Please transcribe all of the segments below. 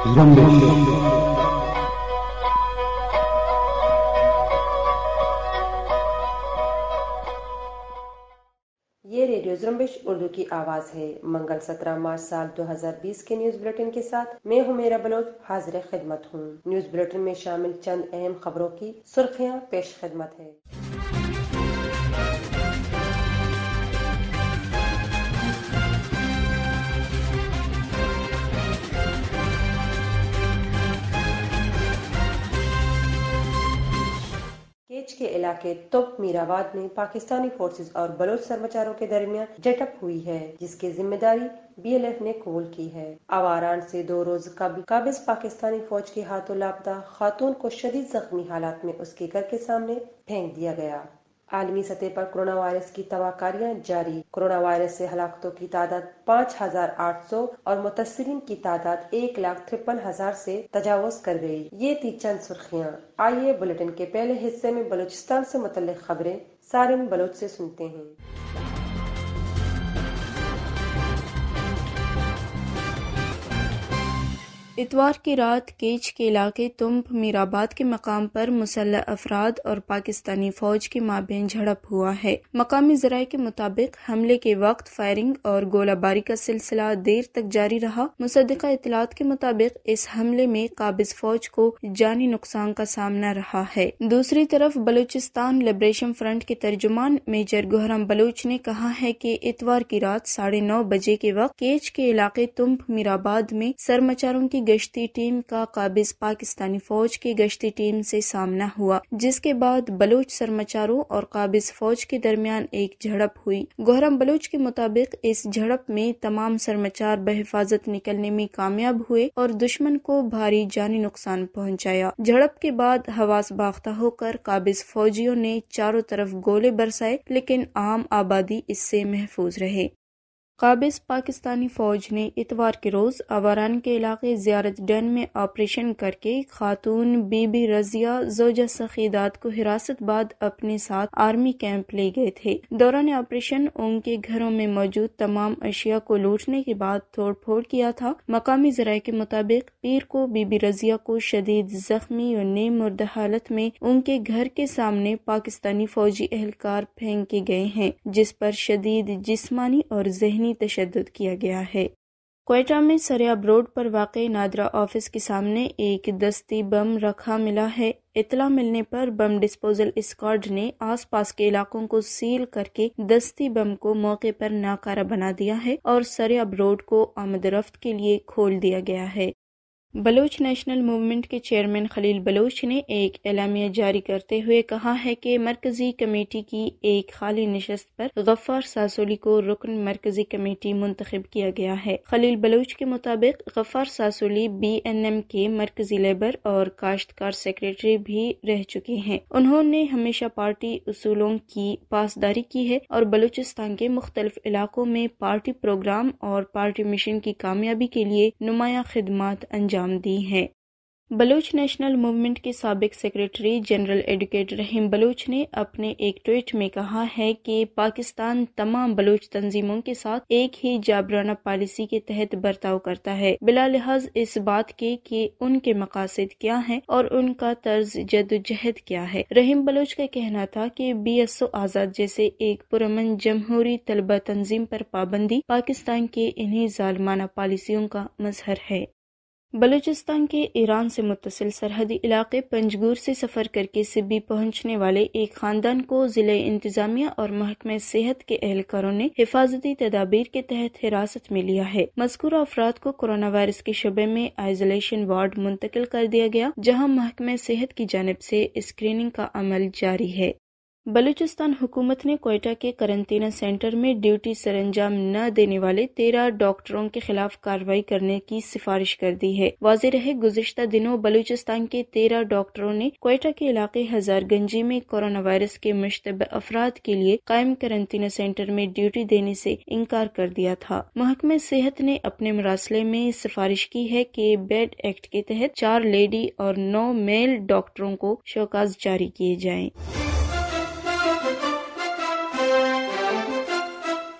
زنبش یہ ریڈیو زنبش اردو کی آواز ہے۔ منگل 17 مارچ سال 2020 کے نیوز بلیٹن کے ساتھ میں ہمیرا بلوچ حاضر خدمت ہوں۔ نیوز بلیٹن میں شامل چند اہم خبروں کی سرخیاں پیش خدمت ہے۔ کیچ کے علاقے توپ میر آباد میں پاکستانی فورسز اور بلوچ سرمچاروں کے درمیان جھڑپ ہوئی ہے، جس کی ذمہ داری BLF نے قبول کی ہے۔ آواران سے 2 روز قابض پاکستانی فوج کے ہاتھوں لاپتہ خاتون کو شدید زخمی حالات میں اس کے گھر کے سامنے پھینک دیا گیا۔ عالمی سطح پر کرونا وائرس کی تباہ کاریاں جاری۔ کرونا وائرس سے ہلاکتوں کی تعداد 5800 اور متاثرین کی تعداد 1,53,000 سے تجاوز کر گئی۔ یہ تھی چند سرخیاں۔ آئیے بلیٹن کے پہلے حصے میں بلوچستان سے متعلق خبریں سارم بلوچ سے سنتے ہیں۔ اتوار کی رات کیچ کے علاقے تمب میر آباد کے مقام پر مسلح افراد اور پاکستانی فوج کے مابین جھڑپ ہوا ہے۔ مقامی ذرائع کے مطابق حملے کے وقت فائرنگ اور گولہ باری کا سلسلہ دیر تک جاری رہا۔ مصدقہ اطلاعات کے مطابق اس حملے میں قابض فوج کو جانی نقصان کا سامنا رہا ہے۔ دوسری طرف بلوچستان لبریشن فرنٹ کے ترجمان میجر گوہرام بلوچ نے کہا ہے کہ اتوار کی رات 9:30 بجے کے وقت کیچ کے علاقے تمب میر آباد میں سرمچاروں کی گشتی ٹیم کا قابض پاکستانی فوج کی گشتی ٹیم سے سامنا ہوا، جس کے بعد بلوچ سرمچاروں اور قابض فوج کے درمیان ایک جھڑپ ہوئی۔ گوہرام بلوچ کے مطابق اس جھڑپ میں تمام سرمچار بحفاظت نکلنے میں کامیاب ہوئے اور دشمن کو بھاری جانی نقصان پہنچایا۔ جھڑپ کے بعد حواس باختہ ہو کر قابض فوجیوں نے چاروں طرف گولے برسائے، لیکن عام آبادی اس سے محفوظ رہے۔ قابض پاکستانی فوج نے اتوار کے روز آواران کے علاقے زیارت ڈن میں آپریشن کر کے خاتون بی بی رضیہ زوجہ سخیدات کو حراست بعد اپنے ساتھ آرمی کیمپ لے گئے تھے۔ دوران آپریشن ان کے گھروں میں موجود تمام اشیاء کو لوٹنے کے بعد توڑ پھوڑ کیا تھا۔ مقامی ذرائع کے مطابق پیر کو بی بی رضیہ کو شدید زخمی اور نیم مردہ حالت میں ان کے گھر کے سامنے پاکستانی فوجی اہلکار پھینک کے گئے ہیں، جس پر شدید جسمانی اور ذہنی تشدد کیا گیا ہے۔ کوئٹہ میں سریاب روڈ پر واقع نادرا آفس کے سامنے ایک دستی بم رکھا ملا ہے۔ اطلاع ملنے پر بم ڈسپوزل اسکواڈ نے آس پاس کے علاقوں کو سیل کر کے دستی بم کو موقع پر ناکارہ بنا دیا ہے اور سریاب روڈ کو آمد رفت کے لیے کھول دیا گیا ہے۔ بلوچ نیشنل موومنٹ کے چیئرمین خلیل بلوچ نے ایک اعلامیہ جاری کرتے ہوئے کہا ہے کہ مرکزی کمیٹی کی ایک خالی نشست پر غفار ساسولی کو رکن مرکزی کمیٹی منتخب کیا گیا ہے۔ خلیل بلوچ کے مطابق غفار ساسولی BNM کے مرکزی لیبر اور کاشتکار سیکریٹری بھی رہ چکے ہیں۔ انہوں نے ہمیشہ پارٹی اصولوں کی پاسداری کی ہے اور بلوچستان کے مختلف علاقوں میں پارٹی پروگرام اور پارٹی مشن کی کامیابی کے لیے نمایاں خدمات انجام دی ہیں۔ بلوچ نیشنل موومنٹ کے سابق secretary general advocate Rahim Baloch نے اپنے ایک ٹویٹ میں کہا ہے کہ پاکستان تمام بلوچ تنظیموں کے ساتھ ایک ہی جابرانہ پالیسی کے تحت برتاؤ کرتا ہے، بلا لحاظ اس بات کے کہ ان کے مقاصد کیا ہیں اور ان کا طرز جدوجہد کیا ہے۔ رحیم بلوچ کا کہنا تھا کہ BSO آزاد جیسے ایک پرامن جمہوری طلبہ تنظیم پر پابندی پاکستان کے انہی ظالمانہ پالیسیوں کا مظہر ہے۔ بلوچستان کے ایران سے متصل سرحدی علاقے پنجگور سے سفر کر کے سبی پہنچنے والے ایک خاندان کو ضلع انتظامیہ اور محکمہ صحت کے اہلکاروں نے حفاظتی تدابیر کے تحت حراست میں لیا ہے۔ مذکورہ افراد کو کورونا وائرس کے شبے میں آئسولیشن وارڈ منتقل کر دیا گیا، جہاں محکمہ صحت کی جانب سے اسکریننگ کا عمل جاری ہے۔ بلوچستان حکومت نے کوئٹہ کے قرنطینہ سینٹر میں ڈیوٹی سر انجام نہ دینے والے 13 ڈاکٹروں کے خلاف کارروائی کرنے کی سفارش کر دی ہے۔ واضح رہے گزشتہ دنوں بلوچستان کے 13 ڈاکٹروں نے کوئٹہ کے علاقے ہزار گنجی میں کورونا وائرس کے مشتبہ افراد کے لیے قائم قرنطینہ سینٹر میں ڈیوٹی دینے سے انکار کر دیا تھا۔ محکمہ صحت نے اپنے مراسلے میں سفارش کی ہے کہ بیڈ ایکٹ کے تحت 4 لیڈی اور 9 میل ڈاکٹروں کو شوکاز جاری کیے جائیں۔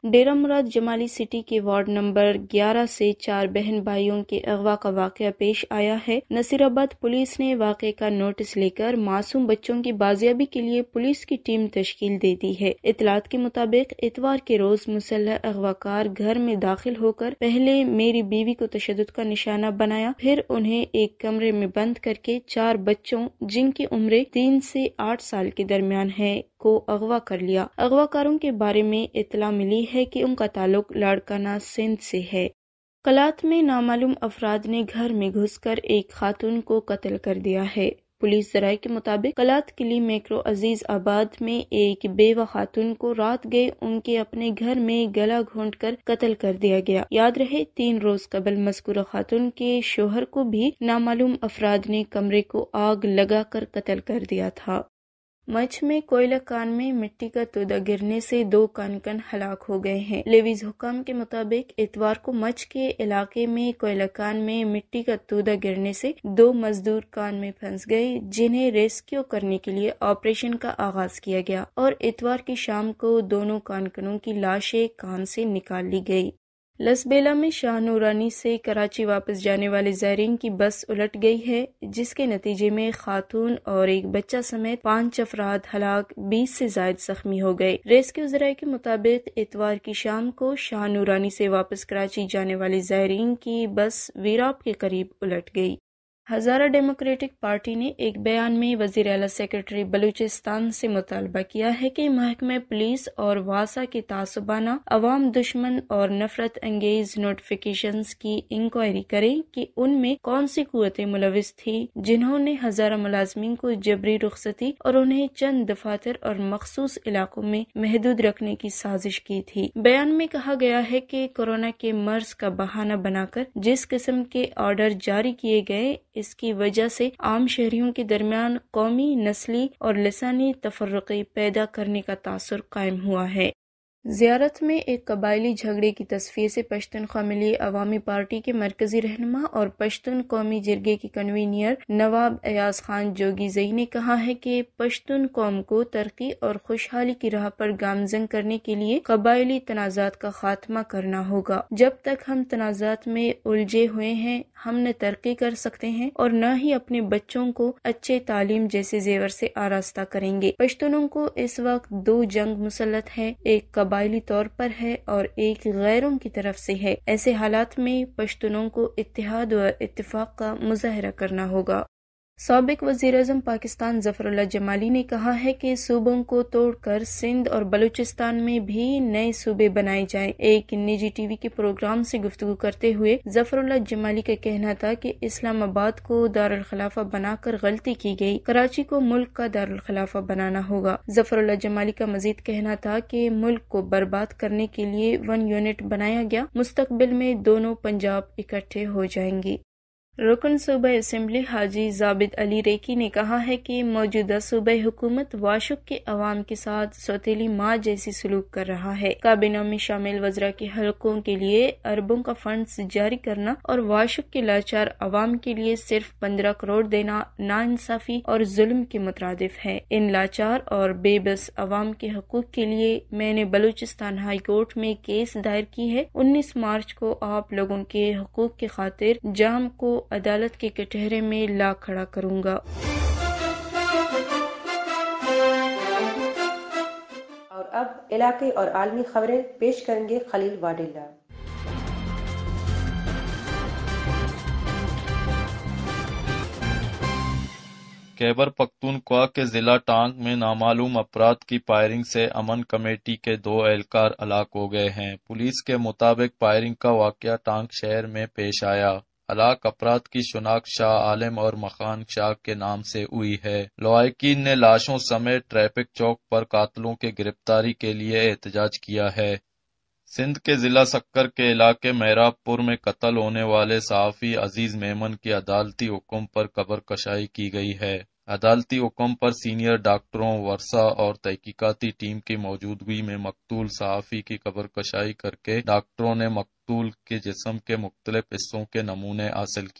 ڈیرہ مراد جمالی سٹی کے وارڈ نمبر 11 سے 4 بہن بھائیوں کے اغوا کا واقعہ پیش آیا ہے۔ نصیر آباد پولیس نے واقعے کا نوٹس لے کر معصوم بچوں کی بازیابی کے لیے پولیس کی ٹیم تشکیل دے دی ہے۔ اطلاعات کے مطابق اتوار کے روز مسلح اغواکار گھر میں داخل ہو کر پہلے میری بیوی کو تشدد کا نشانہ بنایا، پھر انہیں ایک کمرے میں بند کر کے 4 بچوں جن کی عمریں 3 سے 8 سال کے درمیان ہے کو اغوا کر لیا۔ اغواکاروں کے بارے میں اطلاع ملی ہے کہ ان کا تعلق لاڑکانہ سندھ سے ہے۔ کلات میں نامعلوم افراد نے گھر میں گھس کر ایک خاتون کو قتل کر دیا ہے۔ پولیس ذرائع کے مطابق کلات قلعی میکرو عزیز آباد میں ایک بیوہ خاتون کو رات گئے ان کے اپنے گھر میں گلا گھونٹ کر قتل کر دیا گیا۔ یاد رہے 3 روز قبل مذکورہ خاتون کے شوہر کو بھی نامعلوم افراد نے کمرے کو آگ لگا کر قتل کر دیا تھا۔ مچھ میں کوئلہ کان میں مٹی کا تودہ گرنے سے 2 کانکن ہلاک ہو گئے ہیں۔ لیویز حکام کے مطابق اتوار کو مچھ کے علاقے میں کوئلہ کان میں مٹی کا تودہ گرنے سے 2 مزدور کان میں پھنس گئے، جنہیں ریسکیو کرنے کے لیے آپریشن کا آغاز کیا گیا اور اتوار کی شام کو دونوں کانکنوں کی لاشیں کان سے نکال لی گئی۔ لسبیلا میں شاہ نورانی سے کراچی واپس جانے والے زائرین کی بس الٹ گئی ہے، جس کے نتیجے میں خاتون اور ایک بچہ سمیت 5 افراد ہلاک، 20 سے زائد زخمی ہو گئے۔ ریسکیو ذرائع کے مطابق اتوار کی شام کو شاہ نورانی سے واپس کراچی جانے والے زائرین کی بس ویراب کے قریب الٹ گئی۔ ہزارہ ڈیموکریٹک پارٹی نے ایک بیان میں وزیر اعلیٰ سیکرٹری بلوچستان سے مطالبہ کیا ہے کہ محکمہ پولیس اور واسا کے تعصبانہ، عوام دشمن اور نفرت انگیز نوٹیفیکیشنز کی انکوائری کریں کہ ان میں کون سی قوتیں ملوث تھیں جنہوں نے ہزارہ ملازمین کو جبری رخصتی اور انہیں چند دفاتر اور مخصوص علاقوں میں محدود رکھنے کی سازش کی تھی۔ بیان میں کہا گیا ہے کہ کورونا کے مرض کا بہانہ بنا کر جس قسم کے آرڈر جاری کیے گئے، اس کی وجہ سے عام شہریوں کے درمیان قومی، نسلی اور لسانی تفرقے پیدا کرنے کا تاثر قائم ہوا ہے۔ زیارت میں ایک قبائلی جھگڑے کی تصفیے سے پشتونخوا ملی عوامی پارٹی کے مرکزی رہنما اور پشتون قومی جرگے کے کنوینر نواب ایاز خان جوگی زئی نے کہا ہے کہ پشتون قوم کو ترقی اور خوشحالی کی راہ پر گامزن کرنے کے لیے قبائلی تنازعات کا خاتمہ کرنا ہوگا۔ جب تک ہم تنازعات میں الجھے ہوئے ہیں، ہم نہ ترقی کر سکتے ہیں اور نہ ہی اپنے بچوں کو اچھے تعلیم جیسے زیور سے آراستہ کریں گے۔ پشتونوں کو اس وقت 2 جنگ مسلط ہے، ایک قبائلی طور پر ہے اور ایک غیروں کی طرف سے ہے۔ ایسے حالات میں پشتونوں کو اتحاد و اتفاق کا مظاہرہ کرنا ہوگا۔ سابق وزیر اعظم پاکستان ظفر اللہ جمالی نے کہا ہے کہ صوبوں کو توڑ کر سندھ اور بلوچستان میں بھی نئے صوبے بنائے جائیں۔ ایک نجی ٹی وی کے پروگرام سے گفتگو کرتے ہوئے ظفر اللہ جمالی کا کہنا تھا کہ اسلام آباد کو دارالخلافہ بنا کر غلطی کی گئی، کراچی کو ملک کا دارالخلافہ بنانا ہوگا۔ ظفر اللہ جمالی کا مزید کہنا تھا کہ ملک کو برباد کرنے کے لیے 1 یونٹ بنایا گیا، مستقبل میں دونوں پنجاب اکٹھے ہو جائیں گی۔ رکن صوبہ اسمبلی حاجی زابد علی ریکی نے کہا ہے کہ موجودہ صوبہ حکومت واشک کے عوام کے ساتھ سوتیلی ماں جیسی سلوک کر رہا ہے۔ کابینہ میں شامل وزراء کے حلقوں کے لیے اربوں کا فنڈز جاری کرنا اور واشک کے لاچار عوام کے لیے صرف 15 کروڑ دینا ناانصافی اور ظلم کے مترادف ہے۔ ان لاچار اور بے بس عوام کے حقوق کے لیے میں نے بلوچستان ہائی کورٹ میں کیس دائر کی ہے۔ 19 مارچ کو آپ لوگوں کے حقوق کی خاطر جام کو عدالت کے کٹہرے میں لا کھڑا کروں گا۔ اور اب علاقے اور عالمی خبریں پیش کریں گے خلیل واڈیلا۔ خیبر پختونخوا کے ضلع ٹانک میں نامعلوم افراد کی فائرنگ سے امن کمیٹی کے 2 اہلکار ہلاک ہو گئے ہیں۔ پولیس کے مطابق فائرنگ کا واقعہ ٹانک شہر میں پیش آیا۔ ہلاک افراد کی شناخت شاہ عالم اور مخان شاہ کے نام سے ہوئی ہے۔ لواحقین نے لاشوں سمیت ٹریفک چوک پر قاتلوں کے گرفتاری کے لیے احتجاج کیا ہے۔ سندھ کے ضلع سکر کے علاقے مہراب پور میں قتل ہونے والے صحافی عزیز میمن کی عدالتی حکم پر قبر کشائی کی گئی ہے۔ عدالتی حکم پر سینئر ڈاکٹروں، ورثاء اور تحقیقاتی ٹیم کی موجودگی میں مقتول صحافی کی قبر کشائی کر کے ڈاکٹروں نے مقتول کے جسم کے مختلف حصوں کے نمونے حاصل کیے۔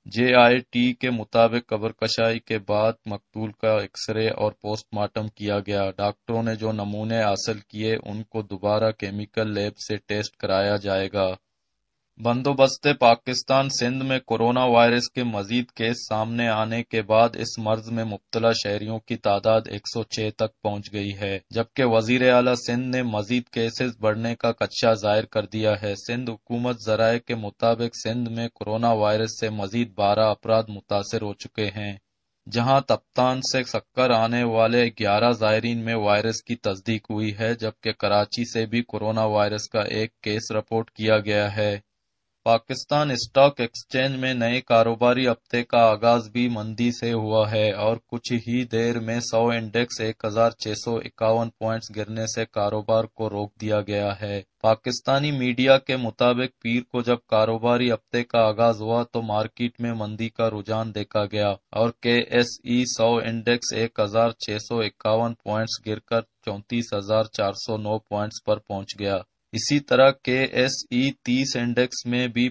JIT کے مطابق قبر کشائی کے بعد مقتول کا ایکس رے اور پوسٹ مارٹم کیا گیا۔ ڈاکٹروں نے جو نمونے حاصل کیے ان کو دوبارہ کیمیکل لیب سے ٹیسٹ کرایا جائے گا۔ بندوبست پاکستان سندھ میں کورونا وائرس کے مزید کیس سامنے آنے کے بعد اس مرض میں مبتلا شہریوں کی تعداد 106 تک پہنچ گئی ہے، جبکہ وزیر اعلیٰ سندھ نے مزید کیسز بڑھنے کا خدشہ ظاہر کر دیا ہے۔ سندھ حکومت ذرائع کے مطابق سندھ میں کورونا وائرس سے مزید 12 افراد متاثر ہو چکے ہیں، جہاں تپتان سے سکر آنے والے 11 زائرین میں وائرس کی تصدیق ہوئی ہے، جبکہ کراچی سے بھی کورونا وائرس کا ایک کیس رپورٹ کیا گیا ہے۔ پاکستان اسٹاک ایکسچینج میں نئے کاروباری ہفتے کا آغاز بھی مندی سے ہوا ہے اور کچھ ہی دیر میں 100 انڈیکس 1651 پوائنٹس گرنے سے کاروبار کو روک دیا گیا ہے۔ پاکستانی میڈیا کے مطابق پیر کو جب کاروباری ہفتے کا آغاز ہوا تو مارکیٹ میں مندی کا رجحان دیکھا گیا اور KSE 100 انڈیکس 1651 پوائنٹس گر کر 34,409 پوائنٹس پر پہنچ گیا۔ اسی طرح KSE 30 انڈیکس میں بھی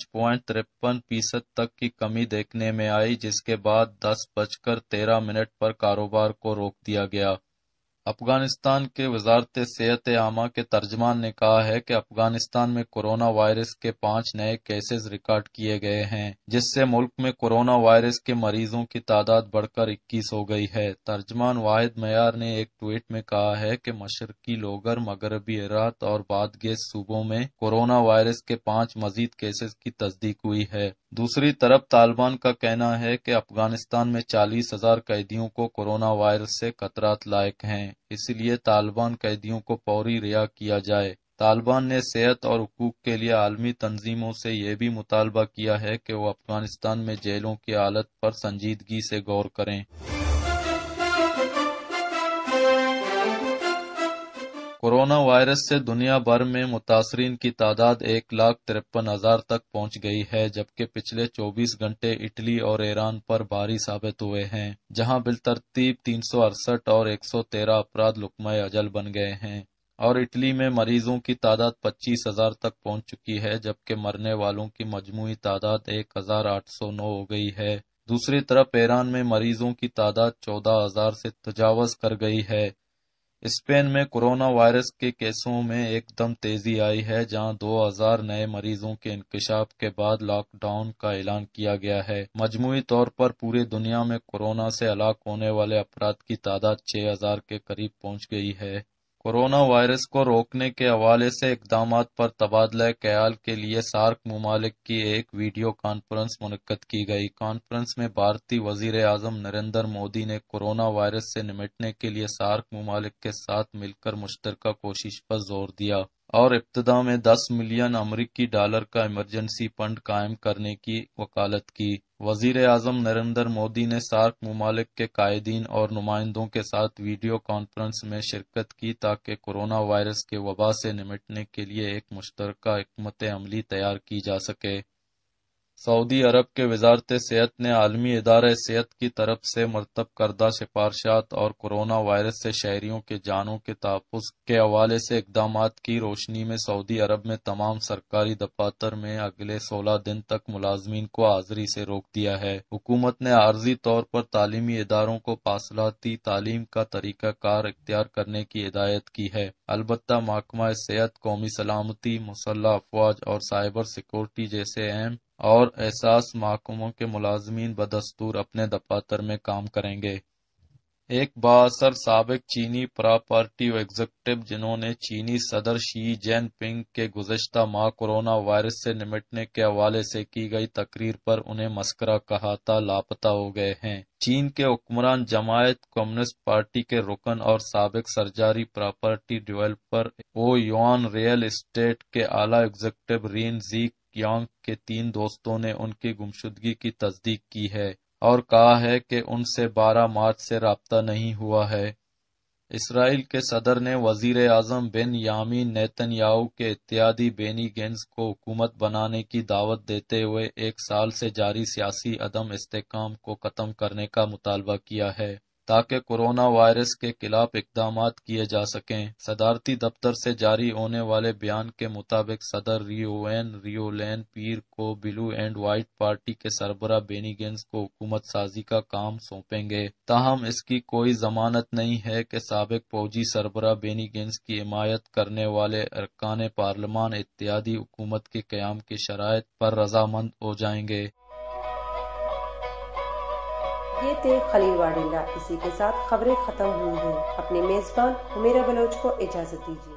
5.53% تک کی کمی دیکھنے میں آئی، جس کے بعد 10:13 پر کاروبار کو روک دیا گیا۔ افغانستان کے وزارت صحت عامہ کے ترجمان نے کہا ہے کہ افغانستان میں کورونا وائرس کے 5 نئے کیسز ریکارڈ کیے گئے ہیں، جس سے ملک میں کورونا وائرس کے مریضوں کی تعداد بڑھ کر 21 ہو گئی ہے۔ ترجمان واحد معیار نے ایک ٹویٹ میں کہا ہے کہ مشرقی لوگر، مغربی ہرات اور بادغیس صوبوں میں کورونا وائرس کے 5 مزید کیسز کی تصدیق ہوئی ہے۔ دوسری طرف طالبان کا کہنا ہے کہ افغانستان میں 40,000 قیدیوں کو کورونا وائرس سے خطرات لاحق ہیں، اس لیے طالبان قیدیوں کو فوری رہا کیا جائے۔ طالبان نے صحت اور حقوق کے لیے عالمی تنظیموں سے یہ بھی مطالبہ کیا ہے کہ وہ افغانستان میں جیلوں کی حالت پر سنجیدگی سے غور کریں۔ کورونا وائرس سے دنیا بھر میں متاثرین کی تعداد 1,53,000 تک پہنچ گئی ہے، جبکہ پچھلے 24 گھنٹے اٹلی اور ایران پر بھاری ثابت ہوئے ہیں، جہاں بالترتیب 368 اور 113 افراد لقمہ اجل بن گئے ہیں، اور اٹلی میں مریضوں کی تعداد 25,000 تک پہنچ چکی ہے، جبکہ مرنے والوں کی مجموعی تعداد 1,809 ہو گئی ہے۔ دوسری طرف ایران میں مریضوں کی تعداد 14,000 سے تجاوز کر گئی ہے۔ اسپین میں کورونا وائرس کے کیسوں میں ایک دم تیزی آئی ہے، جہاں 2,000 نئے مریضوں کے انکشاف کے بعد لاک ڈاؤن کا اعلان کیا گیا ہے۔ مجموعی طور پر پوری دنیا میں کورونا سے ہلاک ہونے والے افراد کی تعداد 6,000 کے قریب پہنچ گئی ہے۔ کورونا وائرس کو روکنے کے حوالے سے اقدامات پر تبادلہ خیال کے لیے سارک ممالک کی ایک ویڈیو کانفرنس منعقد کی گئی۔ کانفرنس میں بھارتی وزیر اعظم نریندر مودی نے کورونا وائرس سے نمٹنے کے لیے سارک ممالک کے ساتھ مل کر مشترکہ کوشش پر زور دیا اور ابتدا میں $10 ملین امریکی کا ایمرجنسی فنڈ قائم کرنے کی وکالت کی۔ وزیر اعظم نریندر مودی نے سارک ممالک کے قائدین اور نمائندوں کے ساتھ ویڈیو کانفرنس میں شرکت کی تاکہ کورونا وائرس کے وبا سے نمٹنے کے لیے ایک مشترکہ حکمت عملی تیار کی جا سکے۔ سعودی عرب کے وزارت صحت نے عالمی ادارہ صحت کی طرف سے مرتب کردہ سفارشات اور کورونا وائرس سے شہریوں کے جانوں کے تحفظ کے حوالے سے اقدامات کی روشنی میں سعودی عرب میں تمام سرکاری دفاتر میں اگلے 16 دن تک ملازمین کو حاضری سے روک دیا ہے۔ حکومت نے عارضی طور پر تعلیمی اداروں کو فاصلاتی تعلیم کا طریقہ کار اختیار کرنے کی ہدایت کی ہے، البتہ محکمہ صحت، قومی سلامتی، مسلح افواج اور سائبر سیکورٹی جیسے اہم اور حساس محکموں کے ملازمین بدستور اپنے دفاتر میں کام کریں گے۔ ایک بااثر سابق چینی پراپرٹی ایگزیکٹو جنہوں نے چینی صدر شی جن پنگ کے گزشتہ ماہ کورونا وائرس سے نمٹنے کے حوالے سے کی گئی تقریر پر انہیں مسخرہ کہا تھا، لاپتہ ہو گئے ہیں۔ چین کے حکمران جماعت کمیونسٹ پارٹی کے رکن اور سابق سرکاری property developer Yuan real estate کے اعلیٰ ایگزیکٹو رین زی یانگ کے 3 دوستوں نے ان کی گمشدگی کی تصدیق کی ہے اور کہا ہے کہ ان سے 12 مارچ سے رابطہ نہیں ہوا ہے۔ اسرائیل کے صدر نے وزیر اعظم بن یامین نیتن یاہو کے اتحادی بینی گینز کو حکومت بنانے کی دعوت دیتے ہوئے 1 سال سے جاری سیاسی عدم استحکام کو ختم کرنے کا مطالبہ کیا ہے۔ تاکہ کورونا وائرس کے خلاف اقدامات کیے جا سکیں۔ صدارتی دفتر سے جاری ہونے والے بیان کے مطابق صدر ریولین پیر کو بلو اینڈ وائٹ پارٹی کے سربراہ بینی گینز کو حکومت سازی کا کام سونپیں گے، تاہم اس کی کوئی ضمانت نہیں ہے کہ سابق فوجی سربراہ بینی گینز کی حمایت کرنے والے ارکان پارلیمان اتحادی حکومت کے قیام کی شرائط پر رضامند ہو جائیں گے۔ یہ تھے خلیل واڈیلا۔ اسی کے ساتھ خبریں ختم ہوئی ہیں۔ اپنے میزبان حمیرہ بلوچ کو اجازت دیجیے۔